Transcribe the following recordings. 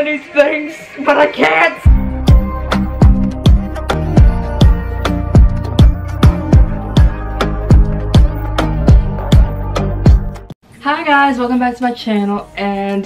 many things, but I can't. Hi guys, welcome back to my channel. And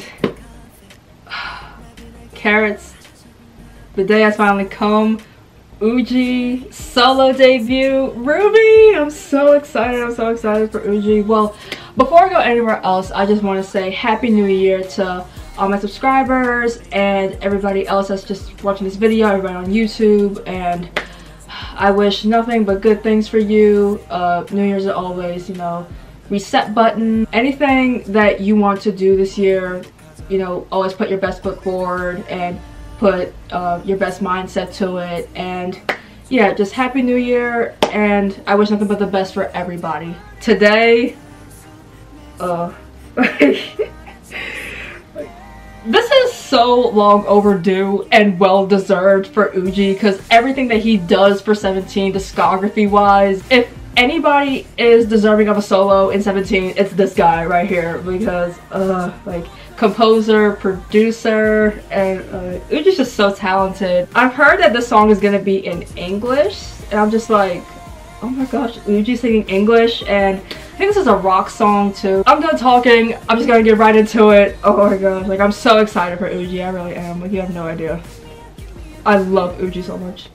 carrots, the day has finally come. Woozi solo debut, Ruby. I'm so excited. I'm so excited for Woozi. Well, before I go anywhere else, I just want to say Happy New Year to all my subscribers and everybody else that's just watching this video, everybody on YouTube, and I wish nothing but good things for you. New Year's always, you know, reset button. Anything that you want to do this year, you know, always put your best foot forward and put your best mindset to it. And yeah, just Happy New Year, and I wish nothing but the best for everybody. Today, this is so long overdue and well deserved for Woozi, because everything that he does for 17 discography wise, if anybody is deserving of a solo in 17, it's this guy right here, because like, composer, producer, and Woozi's just so talented. I've heard that this song is gonna be in English, and I'm just like, oh my gosh, Woozi singing English. And I think this is a rock song too. I'm done talking, I'm just gonna get right into it. Oh my gosh, like, I'm so excited for Woozi, I really am. Like, you have no idea. I love Woozi so much.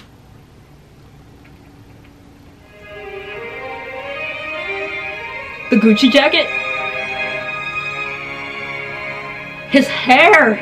The Gucci jacket, his hair,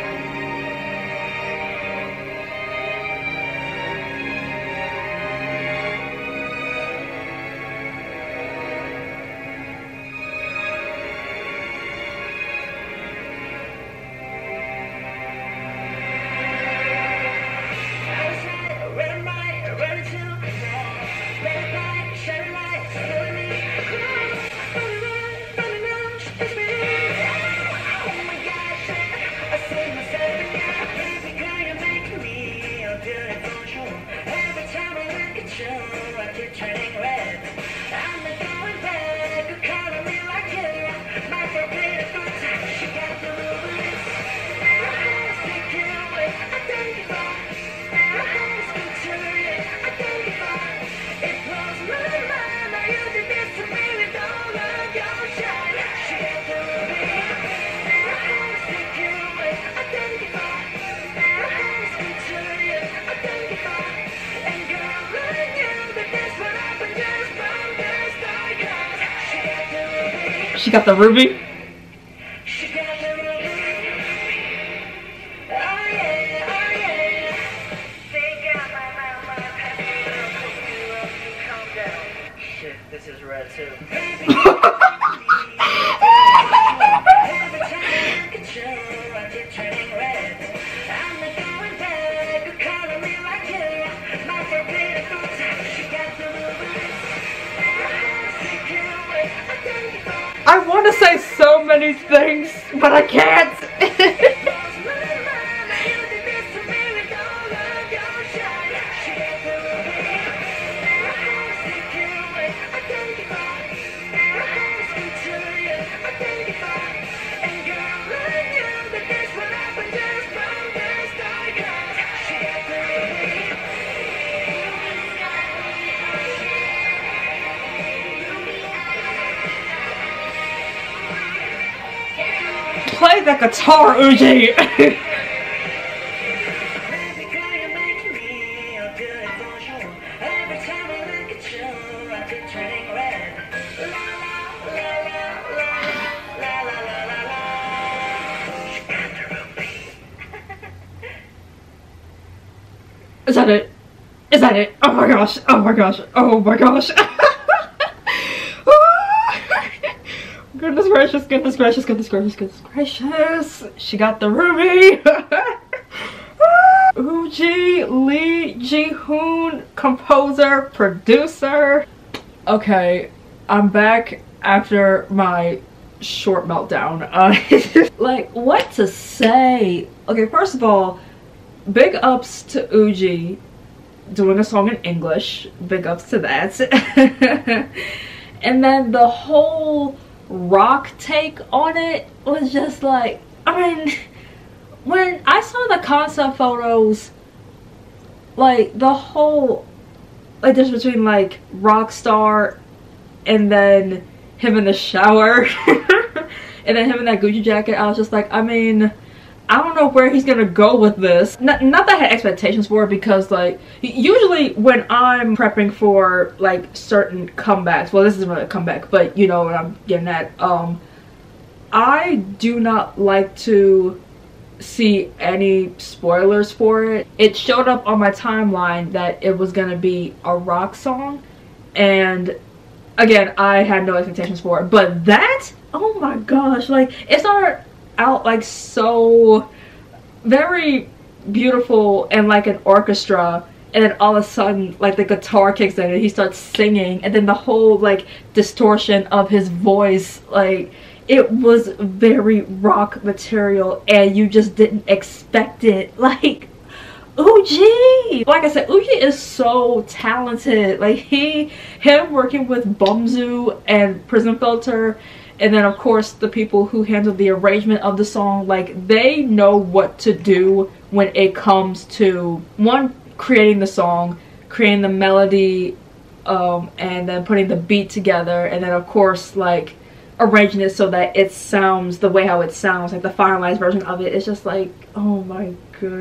she got the ruby. Shit, this is red too. I want to say so many things, but I can't. Play the guitar, Woozi. Is that it? Is that it? Oh my gosh, oh my gosh, oh my gosh. Goodness gracious, goodness gracious, goodness gracious, goodness gracious. She got the ruby. Woozi, Lee Ji-hoon, composer, producer. Okay, I'm back after my short meltdown. Like, what to say? Okay, first of all, big ups to Woozi doing a song in English. Big ups to that. And then the whole rock take on it was just like, I mean, when I saw the concept photos, like the whole like difference between like Rockstar and then him in the shower and then him in that Gucci jacket, I was just like, I mean, I don't know where he's gonna go with this. Not that I had expectations for it, because like usually when I'm prepping for like certain comebacks, well, this isn't really a comeback, but you know what I'm getting at, I do not like to see any spoilers for it. It showed up on my timeline that it was gonna be a rock song, and again, I had no expectations for it, but that, oh my gosh, like it started out like so very beautiful and like an orchestra, and then all of a sudden like the guitar kicks in and he starts singing, and then the whole like distortion of his voice, like it was very rock material and you just didn't expect it. Like Woozi, like I said, Woozi is so talented. Like him working with Bumzu and Prism Filter, and then of course the people who handle the arrangement of the song, like they know what to do when it comes to one, creating the song, creating the melody, and then putting the beat together, and then of course like arranging it so that it sounds the way how it sounds, like the finalized version of it. It's just like, oh my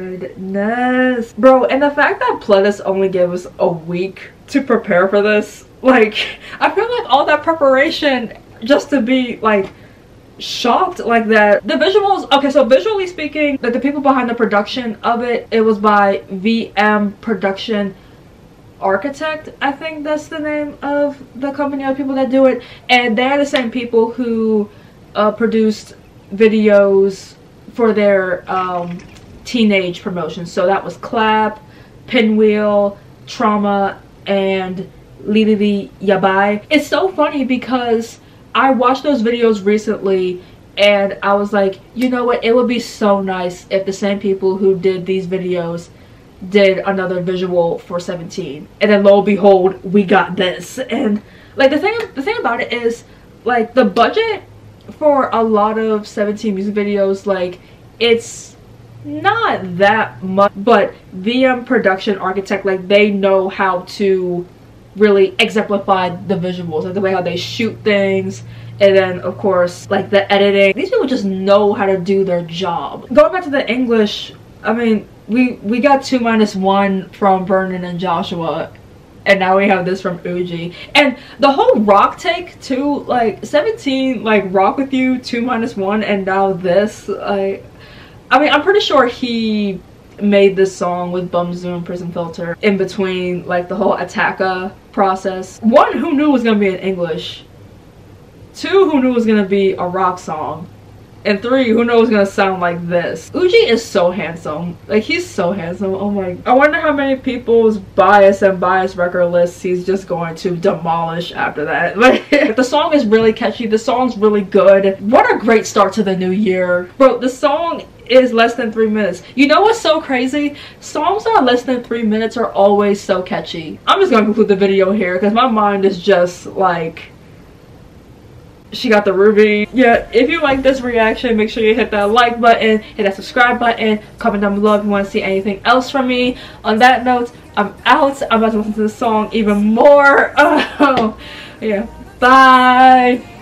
goodness, bro. And the fact that Pledis only gave us a week to prepare for this, like I feel like all that preparation just to be like shocked like that. The visuals, okay, so visually speaking, like the people behind the production of it, it was by VM Production Architect, I think that's the name of the company of people that do it, and they're the same people who produced videos for their teenage promotions. So that was Clap, Pinwheel, Trauma, and Lili Yabai. It's so funny because I watched those videos recently and I was like, you know what, it would be so nice if the same people who did these videos did another visual for 17, and then lo and behold, we got this. And like the thing about it is, like the budget for a lot of 17 music videos, like it's not that much, but VM Production Architect, like they know how to really exemplify the visuals, like the way how they shoot things, and then of course like the editing. These people just know how to do their job. Going back to the English, I mean, we got 2-1 from Vernon and Joshua, and now we have this from Woozi. And the whole rock take too, like 17 like rock with you 2-1, and now this, like I mean, I'm pretty sure he made this song with Bumzu and Prism Filter in between like the whole Attacka process. One, who knew it was gonna be in English? Two, who knew it was gonna be a rock song? And three, who knows gonna sound like this. Woozi is so handsome. Like he's so handsome. Oh my, I wonder how many people's bias and bias record lists he's just going to demolish after that. Like the song is really catchy. The song's really good. What a great start to the new year. Bro, the song is less than 3 minutes. You know what's so crazy? Songs that are less than 3 minutes are always so catchy. I'm just gonna conclude the video here because my mind is just like, she got the ruby. Yeah, if you like this reaction, make sure you hit that like button, hit that subscribe button, comment down below if you want to see anything else from me. On that note, I'm out. I'm about to listen to the song even more. Oh, yeah, bye.